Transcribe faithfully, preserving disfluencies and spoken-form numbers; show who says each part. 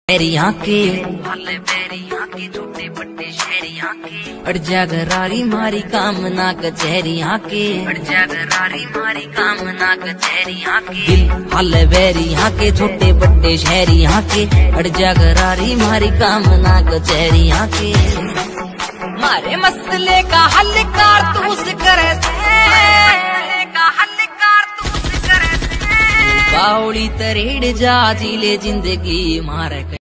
Speaker 1: शहरिया के हाले बैरिया के छोटे बड़े शहरिया के अड़ जा गरारी मारी कामना कचहरिया के अड़ जा गरारी मारी कामना कचहरिया के दिल हाले बैरिया के छोटे बड़े शहरिया के अड़ जा गरारी मारी कामना कचहरिया के मारे मसले का हल कारतूस करे बावड़ी तरेड़ जा जिले जिंदगी मारे